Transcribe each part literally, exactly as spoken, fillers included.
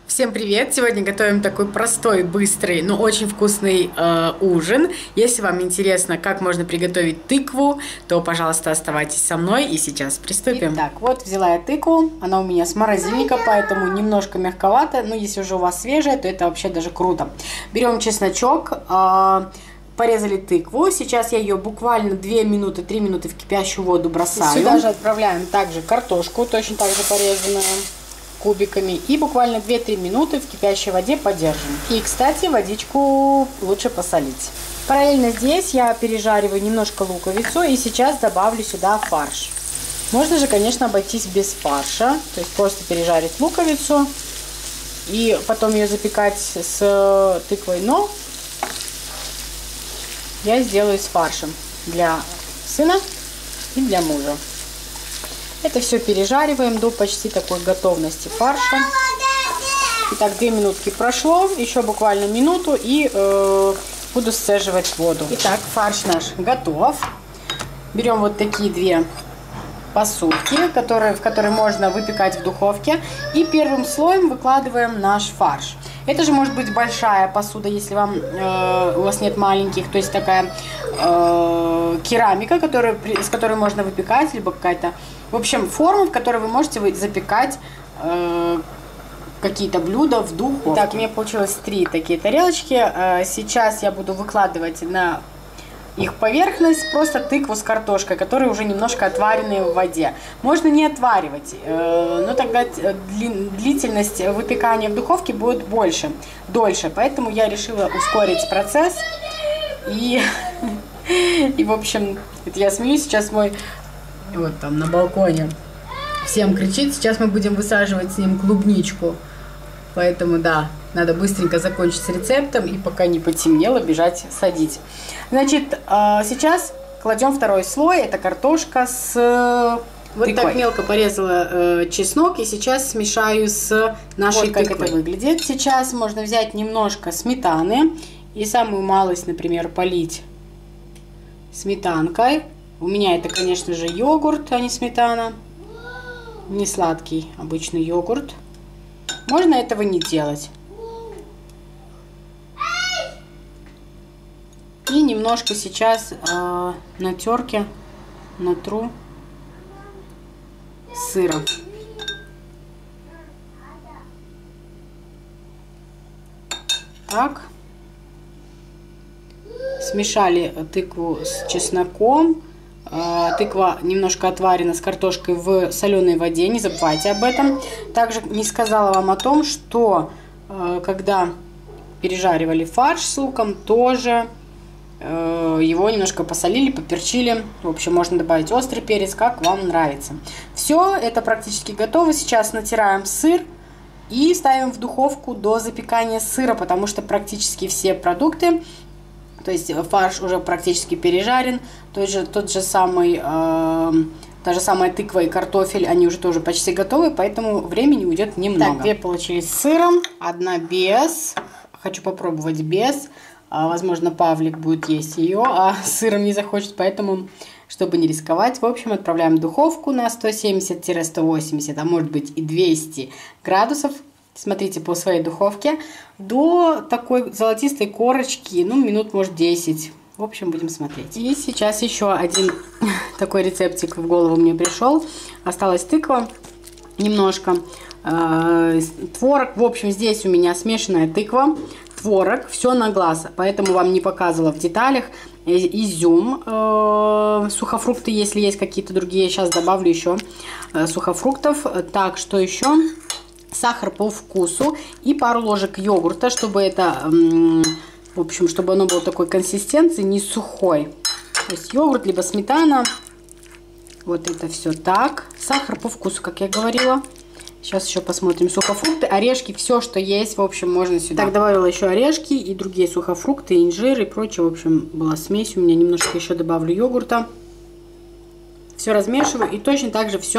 Всем привет! Сегодня готовим такой простой, быстрый, но очень вкусный э, ужин. Если вам интересно, как можно приготовить тыкву, то, пожалуйста, оставайтесь со мной и сейчас приступим. Итак, вот взяла я тыкву, она у меня с морозильника, поэтому немножко мягковато, но если уже у вас свежая, то это вообще даже круто. Берем чесночок, э, порезали тыкву, сейчас я ее буквально две минуты, три минуты в кипящую воду бросаю. И сюда же отправляем также картошку, точно так же порезанную кубиками, и буквально две-три минуты в кипящей воде подержим. И, кстати, водичку лучше посолить. Параллельно здесь я пережариваю немножко луковицу и сейчас добавлю сюда фарш. Можно же, конечно, обойтись без фарша, то есть просто пережарить луковицу и потом ее запекать с тыквой, но я сделаю с фаршем для сына и для мужа. Это все пережариваем до почти такой готовности фарша. Итак, две минутки прошло, еще буквально минуту, и э, буду сцеживать воду. Итак, фарш наш готов. Берем вот такие две посудки, которые, в которые можно выпекать в духовке, и первым слоем выкладываем наш фарш. Это же может быть большая посуда, если вам, э, у вас нет маленьких, то есть такая э, керамика, которая, с которой можно выпекать, либо какая-то, в общем, форма, в которой вы можете запекать э, какие-то блюда в духовке. Так, у меня получилось три такие тарелочки. Э, сейчас я буду выкладывать на их поверхность просто тыкву с картошкой, которые уже немножко отваренные в воде. Можно не отваривать, но тогда длительность выпекания в духовке будет больше, дольше. Поэтому я решила ускорить процесс. И, и в общем, это я смеюсь, сейчас мой, вот там на балконе, всем кричит, сейчас мы будем высаживать с ним клубничку. Поэтому, да, надо быстренько закончить с рецептом и пока не потемнело, бежать садить. Значит, сейчас кладем второй слой. Это картошка с вот тыквой. Так мелко порезала чеснок и сейчас смешаю с нашей тыквой. Вот как это выглядит. Сейчас можно взять немножко сметаны и самую малость, например, полить сметанкой. У меня это, конечно же, йогурт, а не сметана. Не сладкий, обычный йогурт. Можно этого не делать. И немножко сейчас э, на терке натру сыром. Так. Смешали тыкву с чесноком. Э, тыква немножко отварена с картошкой в соленой воде. Не забывайте об этом. Также не сказала вам о том, что э, когда пережаривали фарш с луком, тоже его немножко посолили, поперчили. В общем, можно добавить острый перец, как вам нравится. Все, это практически готово. Сейчас натираем сыр и ставим в духовку до запекания сыра, потому что практически все продукты, то есть фарш уже практически пережарен, тот же, тот же самый, э, та же самая тыква и картофель, они уже тоже почти готовы, поэтому времени уйдет немного. Так, две получились с сыром, одна без. Хочу попробовать без. Возможно, Павлик будет есть ее, а с сыром не захочет, поэтому, чтобы не рисковать, в общем, отправляем в духовку на сто семьдесят — сто восемьдесят, а может быть и двести градусов. Смотрите по своей духовке. До такой золотистой корочки, ну, минут, может, десять. В общем, будем смотреть. И сейчас еще один такой рецептик в голову мне пришел. Осталась тыква немножко. Творог, в общем, здесь у меня смешанная тыква, творог, все на глаз, поэтому вам не показывала в деталях. Изюм, э, сухофрукты, если есть какие-то другие, сейчас добавлю еще э, сухофруктов. Так, что еще? Сахар по вкусу и пару ложек йогурта, чтобы это, э, в общем, чтобы оно было такой консистенции, не сухой. То есть йогурт, либо сметана. Вот это все так. Сахар по вкусу, как я говорила. Сейчас еще посмотрим сухофрукты, орешки, все, что есть, в общем, можно сюда. Так, добавила еще орешки и другие сухофрукты, инжир и прочее. В общем, была смесь. У меня немножко еще добавлю йогурта. Все размешиваю и точно так же все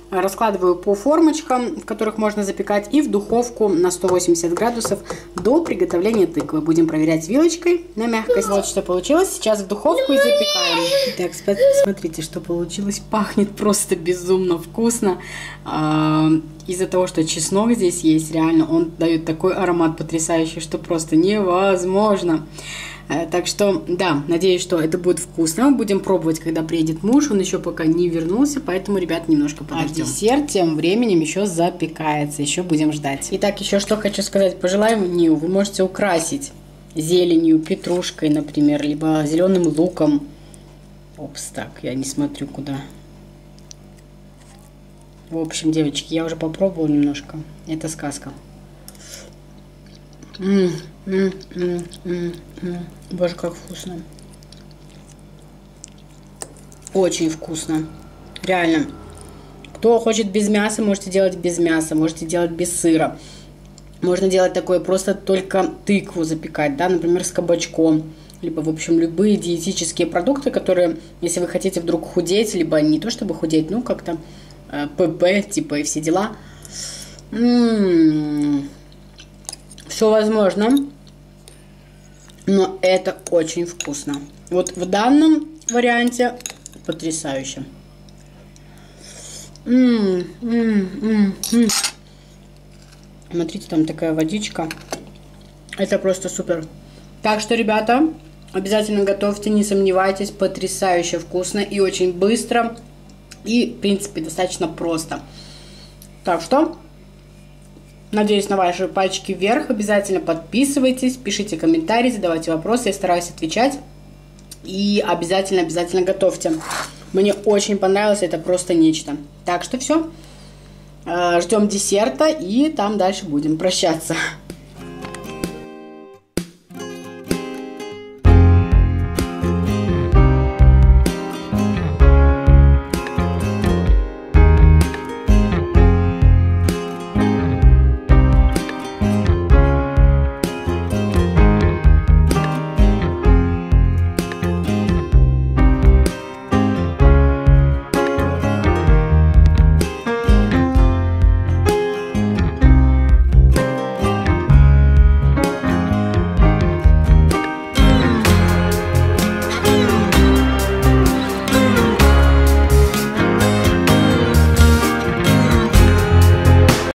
раскладываю по формочкам, в которых можно запекать, и в духовку на сто восемьдесят градусов до приготовления тыквы. Будем проверять вилочкой на мягкость. Вот что получилось. Сейчас в духовку и запекаем. Так, смотрите, что получилось. Пахнет просто безумно вкусно. Из-за того, что чеснок здесь есть, реально он дает такой аромат потрясающий, что просто невозможно. Так что, да, надеюсь, что это будет вкусно. Будем пробовать, когда приедет муж. Он еще пока не вернулся, поэтому, ребят, немножко подождем. А десерт тем временем еще запекается. Еще будем ждать. Итак, еще что хочу сказать. По желанию вы можете украсить зеленью, петрушкой, например, либо зеленым луком. Опс, так, я не смотрю куда. В общем, девочки, я уже попробовала немножко. Это сказка. М-м, м-м, м-м, м-м. Боже, как вкусно. Очень вкусно. Реально. Кто хочет без мяса, можете делать без мяса. Можете делать без сыра. Можно делать такое, просто только тыкву запекать, да, например, с кабачком. Либо, в общем, любые диетические продукты, которые, если вы хотите вдруг худеть, либо не то чтобы худеть, ну, как-то э, ПП, типа, и все дела. М-м-м. Все возможно, но это очень вкусно. Вот в данном варианте потрясающе. М-м, м-м, м-м. Смотрите, там такая водичка. Это просто супер. Так что, ребята, обязательно готовьте, не сомневайтесь. Потрясающе вкусно и очень быстро. И, в принципе, достаточно просто. Так что... Надеюсь на ваши пальчики вверх. Обязательно подписывайтесь, пишите комментарии, задавайте вопросы. Я стараюсь отвечать. И обязательно-обязательно готовьте. Мне очень понравилось. Это просто нечто. Так что все. Ждем десерта. И там дальше будем прощаться.